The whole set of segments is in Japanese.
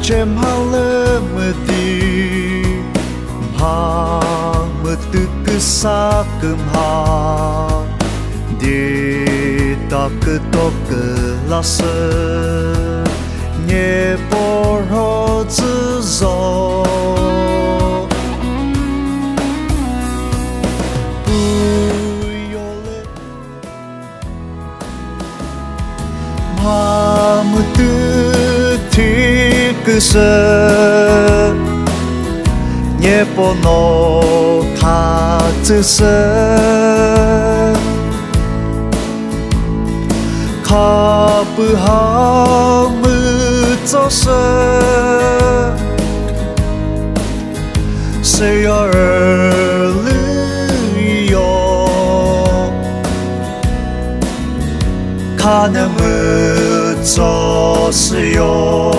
chem hale mati ha matu kesa kemha di tak tok lase nye por ho zo Hamdu tikse Nyepono katsuse Kabuhamu zose Seyi 가능을 줬어요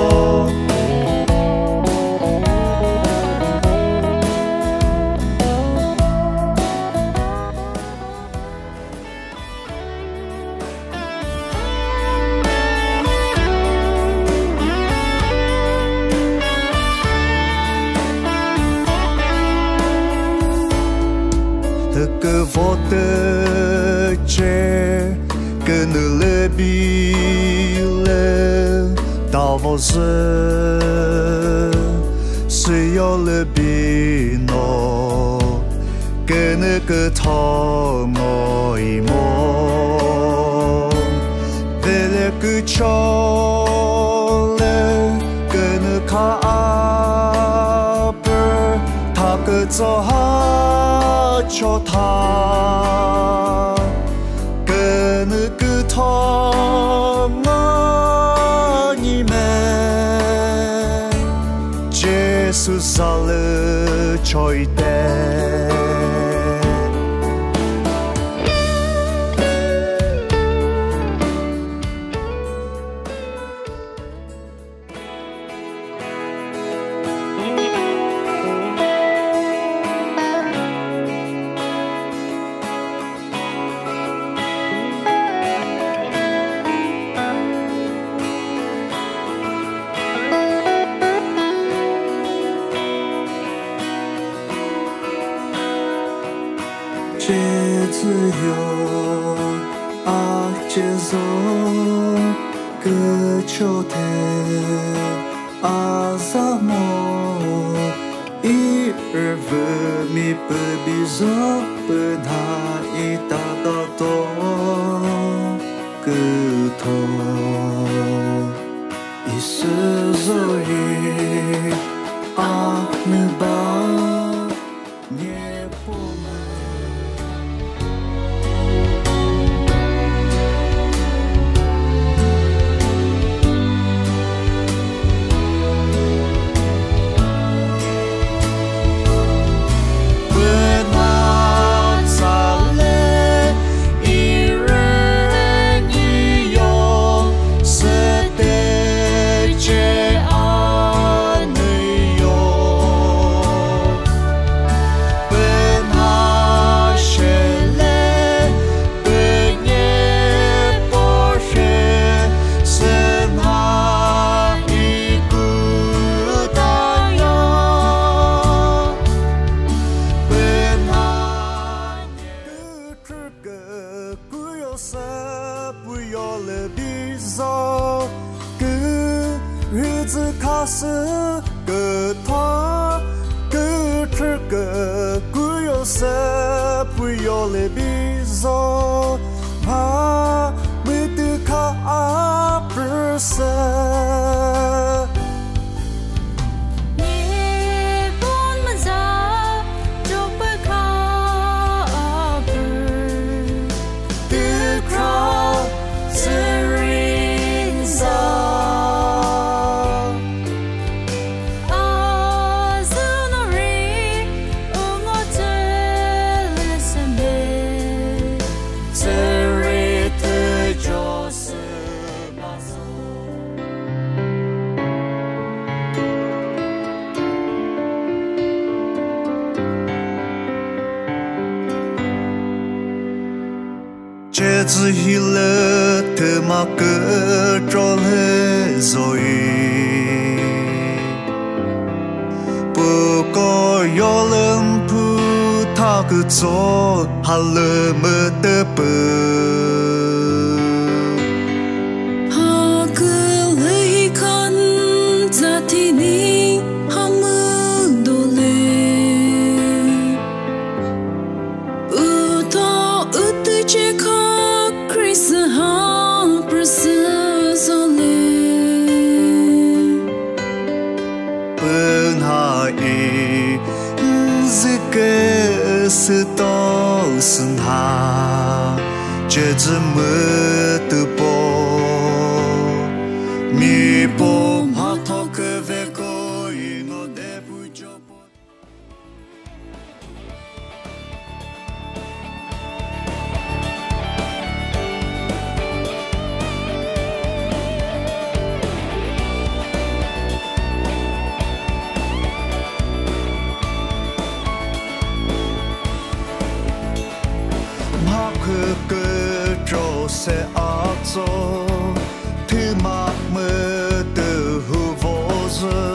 Thupuvoyi Tetseo que ne le bile d'avance sur le bino que ne que tango imo dele que chole que ne ka aper ta que zo ha cho ta 수살을 쳐이 때只有节奏个秋天萨摩一日不迷不必走不那一大道多个头一丝走一没把也不日子开始个他个这个不要色不要来比较怕没得卡不是这次去了特马个着了所以。 不过有人不他个做，还了么的不。是都是他，这只么的波，米波马头个为个一诺的不就波。个就是阿做，他妈么的胡佛子。